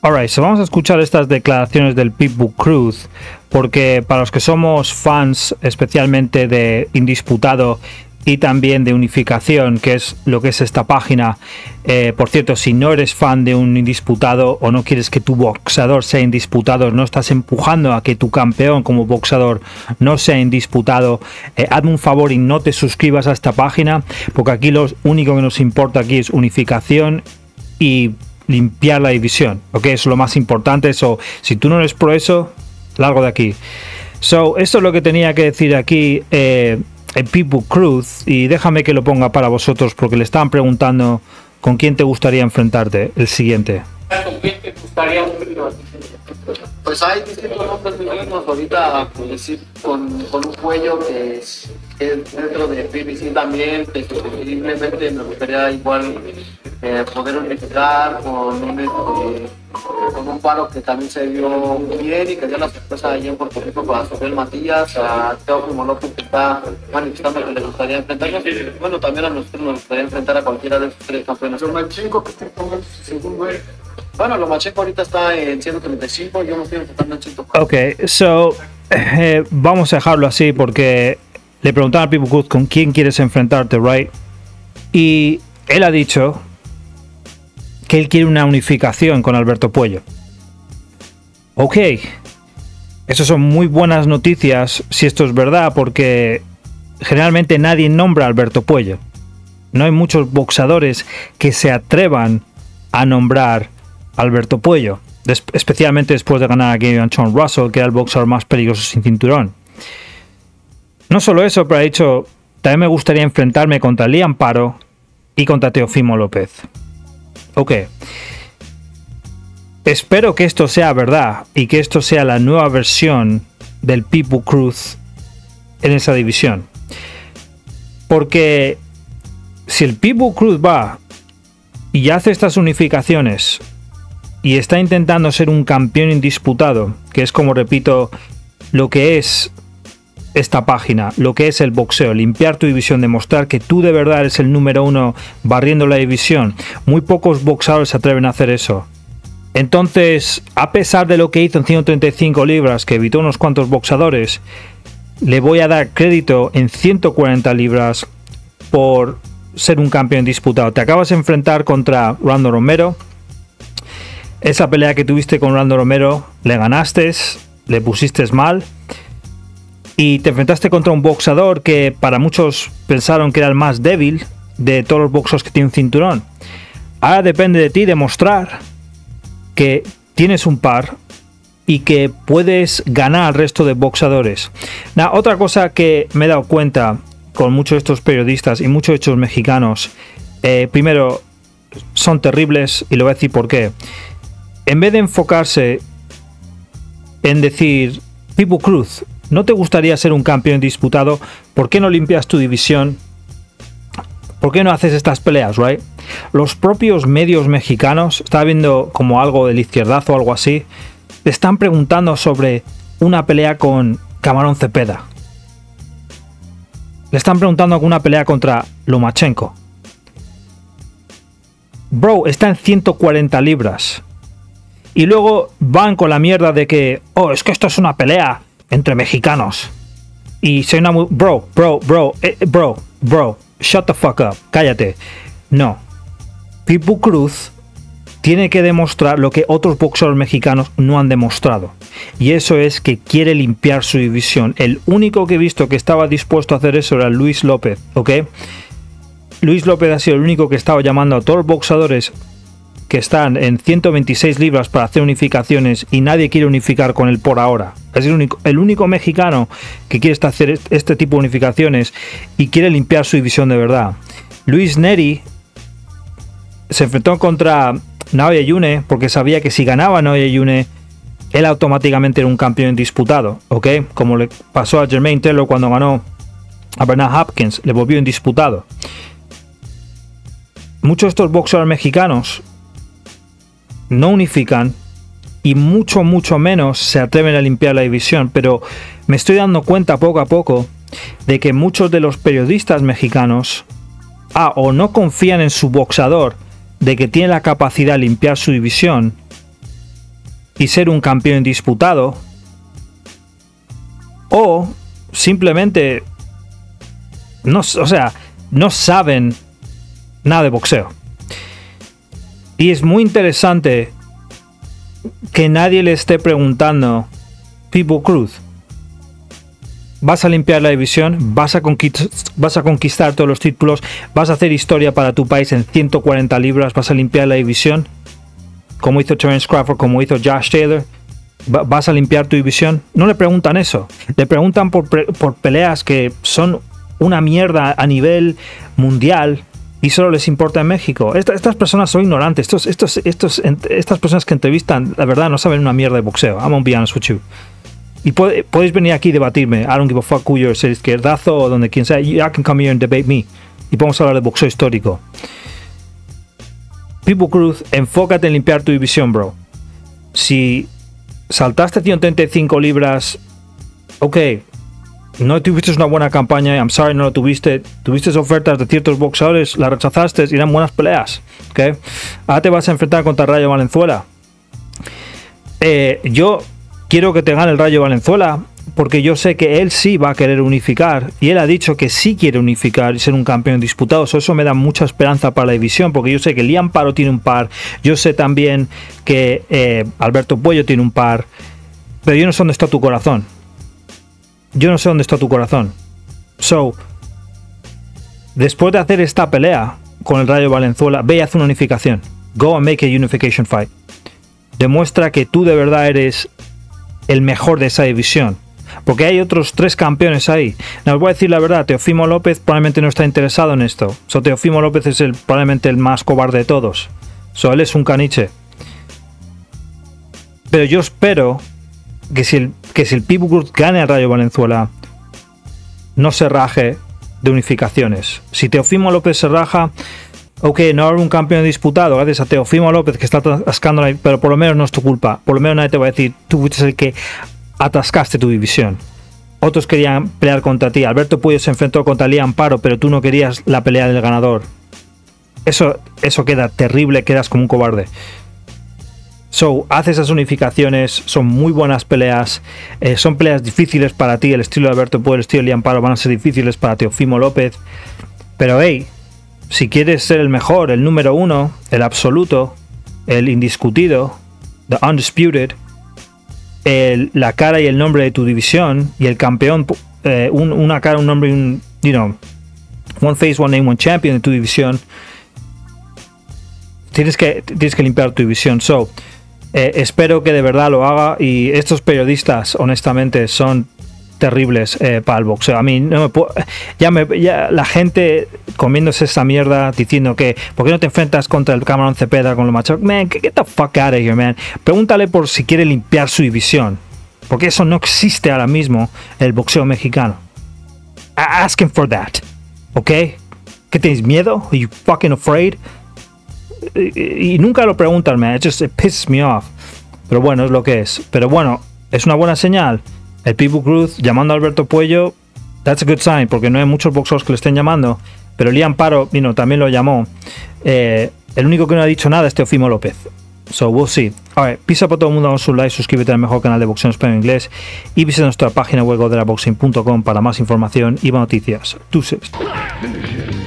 Alright, so vamos a escuchar estas declaraciones del Pitbull Cruz, porque para los que somos fans especialmente de Indisputado y también de Unificación, que es lo que es esta página, por cierto, si no eres fan de un Indisputado o no quieres que tu boxeador sea indisputado, no estás empujando a que tu campeón como boxeador no sea indisputado, hazme un favor y no te suscribas a esta página, porque aquí lo único que nos importa aquí es unificación y limpiar la división, ok, eso es lo más importante. Eso, si tú no eres pro eso, largo de aquí. So, esto es lo que tenía que decir aquí el Pitbull Cruz, y déjame que lo ponga para vosotros porque le estaban preguntando con quién te gustaría enfrentarte. El siguiente. ¿Con quién te gustaría enfrentarte? Pues hay distintos nombres muy buenos ahorita, por decir, con un cuello que es dentro de PBC también, que preferiblemente me gustaría igual poder unificar con un paro que también se vio bien y que dio la sorpresa allí en Puerto Rico con Asofel Matías, a Teófimo López, que está manifestando que le gustaría enfrentarnos. Bueno, también a nosotros nos gustaría enfrentar a cualquiera de esos tres campeones. Lomachenko, que está en el segundo. Bueno, Lomachenko ahorita está en 135, yo me estoy enfrentando en 140. Ok, so vamos a dejarlo así porque le preguntaron a Pitbull Cruz con quién quieres enfrentarte, right? Y él ha dicho que él quiere una unificación con Alberto Puello. Ok, eso son muy buenas noticias si esto es verdad, porque generalmente nadie nombra a Alberto Puello. No hay muchos boxeadores que se atrevan a nombrar a Alberto Puello, especialmente después de ganar a Sean Russell, que era el boxeador más peligroso sin cinturón. No solo eso, pero ha dicho, también me gustaría enfrentarme contra Liam Paro y contra Teófimo López. Ok, espero que esto sea verdad y que esto sea la nueva versión del Pitbull Cruz en esa división, porque si el Pitbull Cruz va y hace estas unificaciones y está intentando ser un campeón indisputado, que es, como repito, lo que es esta página, lo que es el boxeo, limpiar tu división, demostrar que tú de verdad eres el número uno barriendo la división. Muy pocos boxeadores se atreven a hacer eso. Entonces, a pesar de lo que hizo en 135 libras, que evitó unos cuantos boxeadores, le voy a dar crédito en 140 libras por ser un campeón disputado. Te acabas de enfrentar contra Rando Romero. Esa pelea que tuviste con Rando Romero, le ganaste, le pusiste mal. Y te enfrentaste contra un boxeador que para muchos pensaron que era el más débil de todos los boxeadores que tienen cinturón. Ahora depende de ti demostrar que tienes un par y que puedes ganar al resto de boxeadores. Otra cosa que me he dado cuenta con muchos de estos periodistas y muchos de estos mexicanos, primero, son terribles, y lo voy a decir por qué. En vez de enfocarse en decir, Pitbull Cruz, ¿no te gustaría ser un campeón disputado? ¿Por qué no limpias tu división? ¿Por qué no haces estas peleas, right? Los propios medios mexicanos, estaba viendo como algo del izquierdazo o algo así, le están preguntando sobre una pelea con Camarón Cepeda. Le están preguntando alguna pelea contra Lomachenko. Bro, está en 140 libras. Y luego van con la mierda de que, oh, es que esto es una pelea entre mexicanos. Y soy una... Bro, shut the fuck up, cállate. No. Pitbull Cruz tiene que demostrar lo que otros boxeadores mexicanos no han demostrado. Y eso es que quiere limpiar su división. El único que he visto que estaba dispuesto a hacer eso era Luis López, ¿ok? Luis López ha sido el único que estaba llamando a todos los boxeadores que están en 126 libras para hacer unificaciones, y nadie quiere unificar con él por ahora. Es el único mexicano que quiere hacer este tipo de unificaciones y quiere limpiar su división de verdad. Luis Neri se enfrentó contra Naoya Inoue porque sabía que si ganaba Naoya Inoue, él automáticamente era un campeón indisputado, ¿ok? Como le pasó a Jermaine Taylor cuando ganó a Bernard Hopkins, le volvió indisputado. Muchos de estos boxeadores mexicanos no unifican y mucho menos se atreven a limpiar la división, pero me estoy dando cuenta poco a poco de que muchos de los periodistas mexicanos o no confían en su boxeador de que tiene la capacidad de limpiar su división, y ser un campeón indisputado, o simplemente no saben nada de boxeo. Y es muy interesante que nadie le esté preguntando: Pitbull Cruz, ¿vas a limpiar la división? ¿Vas a conquistar todos los títulos? ¿Vas a hacer historia para tu país en 140 libras? ¿Vas a limpiar la división? Como hizo Terence Crawford, como hizo Josh Taylor. ¿Vas a limpiar tu división? No le preguntan eso. Le preguntan por peleas que son una mierda a nivel mundial y solo les importa en México. Estas personas son ignorantes. Estas personas que entrevistan, la verdad, no saben una mierda de boxeo. I'm gonna be honest with you. Y podéis venir aquí y debatirme. I don't give a fuck who you're, ser izquierdazo o donde quien sea. I can come here and debate me. Y podemos hablar de boxeo histórico. Pitbull Cruz, enfócate en limpiar tu división, bro. Si saltaste 135 libras, ok, no tuviste una buena campaña, I'm sorry, no lo tuviste. Tuviste ofertas de ciertos boxeadores, las rechazaste y eran buenas peleas, ok. Ahora te vas a enfrentar contra Rayo Valenzuela. Yo quiero que te gane el Rayo Valenzuela porque yo sé que él sí va a querer unificar y él ha dicho que sí quiere unificar y ser un campeón disputado. Eso me da mucha esperanza para la división, porque yo sé que Liam Paro tiene un par, yo sé también que Alberto Puello tiene un par, pero yo no sé dónde está tu corazón. Yo no sé dónde está tu corazón. So, después de hacer esta pelea con el Rayo Valenzuela, ve y haz una unificación. Go and make a unification fight. Demuestra que tú de verdad eres el mejor de esa división, porque hay otros 3 campeones ahí. No, os voy a decir la verdad, Teofimo López probablemente no está interesado en esto. So, Teofimo López es probablemente el más cobarde de todos. So, él es un caniche. Pero yo espero que si el Pitbull Cruz gane al Rayo Valenzuela, no se raje de unificaciones. Si Teofimo López se raja, ok, no habrá un campeón disputado gracias a Teofimo López que está atascando, pero por lo menos no es tu culpa. Por lo menos nadie te va a decir: tú fuiste el que atascaste tu división. Otros querían pelear contra ti. Alberto Puello se enfrentó contra Liam Paro, pero tú no querías la pelea del ganador. Eso queda terrible, quedas como un cobarde. So, haz esas unificaciones, son muy buenas peleas, son peleas difíciles para ti. El estilo de Alberto Puello, el estilo de Liam Paro van a ser difíciles para Teofimo López. Pero hey, si quieres ser el mejor, el número 1, el absoluto, el indiscutido, the undisputed, la cara y el nombre de tu división y el campeón, una cara, un nombre y un, one face, one name, one champion de tu división, tienes que limpiar tu división. So, espero que de verdad lo haga, y estos periodistas honestamente son terribles para el boxeo. A mí no me puedo, ya la gente comiéndose esa mierda diciendo que ¿por qué no te enfrentas contra el Camarón Cepeda con los machos? Man, get the fuck out of here, man. Pregúntale por si quiere limpiar su división, porque eso no existe ahora mismo en el boxeo mexicano. Ask him for that, ¿ok? ¿Qué tienes miedo? Are you fucking afraid? Y nunca lo preguntan, man. It pisses me off. Pero bueno, es lo que es. Pero bueno, es una buena señal. El Pitbull Cruz llamando a Alberto Puello, that's a good sign, porque no hay muchos boxeadores que le estén llamando. Pero Liam Paro, también lo llamó. El único que no ha dicho nada es Teofimo López. So we'll see. Alright, pisa para todo el mundo, damos un like, suscríbete al mejor canal de boxeo en español e inglés y visita nuestra página web goderaboxing.com para más información y más noticias. Deuces.